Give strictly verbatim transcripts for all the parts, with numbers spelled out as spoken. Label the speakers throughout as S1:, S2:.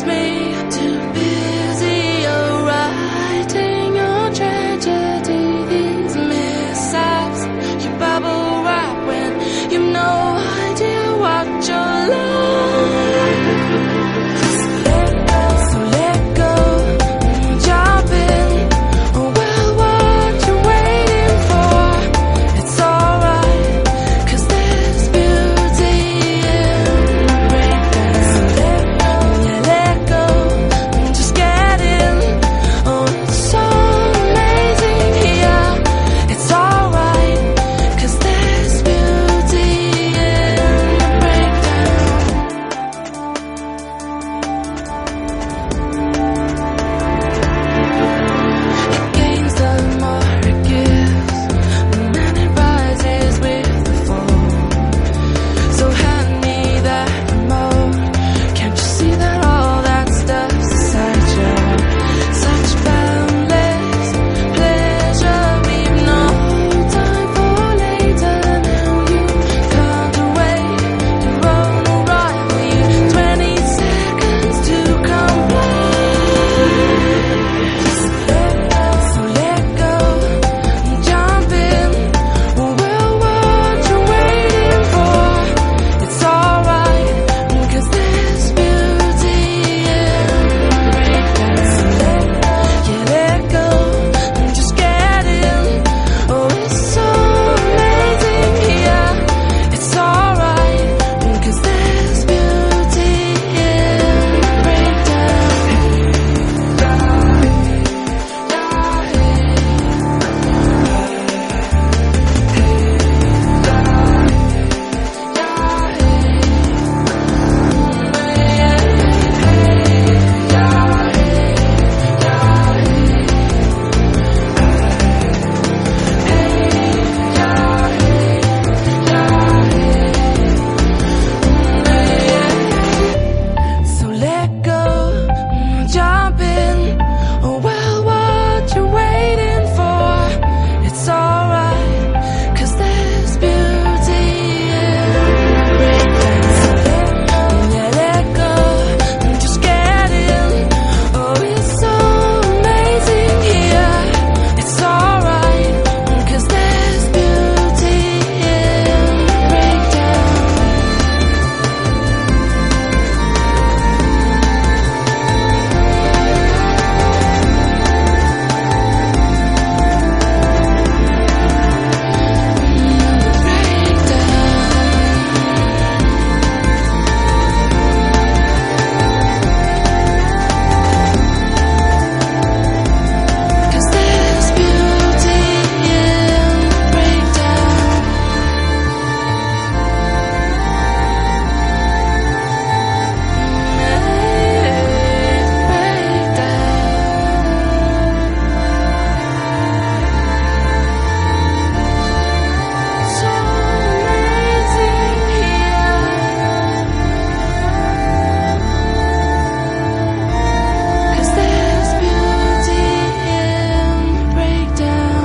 S1: leaves me too busy writing your tragedy. These mishaps, you bubble wrap when you've no idea what you're like. So let go, jump in. Oh well, what you waiting for? It's alright, 'cause there's beauty in the breakdown. So let go, yeah, let go, just get in. Oh, it's so amazing here. It's alright, 'cause there's beauty in the breakdown. It gains the more it gives, and then it rises with the fall. So hand me that remote. Can't you see that all that stuff's inside you? Such boundless pleasure, we've no time for later. Now you can't wait to run a rival you. Twenty seconds to comply. So let go, jump in. Well, what you waiting for? It's alright, 'cause there's beauty in the breakdown. So let go, yeah, let go, just get in. Oh, it's so amazing here. It's alright, 'cause there's beauty in the breakdown. So let go, jump in. Oh well, what you waiting for? It's alright, 'cause there's beauty in the breakdown. So let go, yeah, let go, just get in. Oh, it's so amazing here. It's alright, 'cause there's beauty in the breakdown. Cause there's beauty in the breakdown. So amazing here. Cause there's beauty in the breakdown.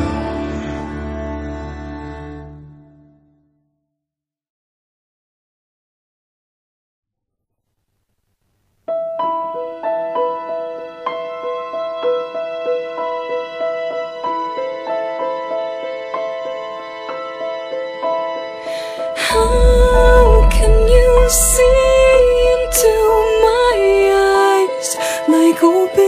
S1: How can you see into my eyes like open